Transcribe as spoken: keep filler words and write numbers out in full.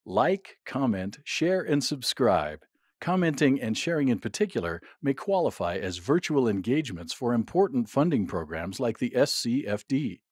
Like, comment, share, and subscribe. Commenting and sharing in particular may qualify as virtual engagements for important funding programs like the S C F D.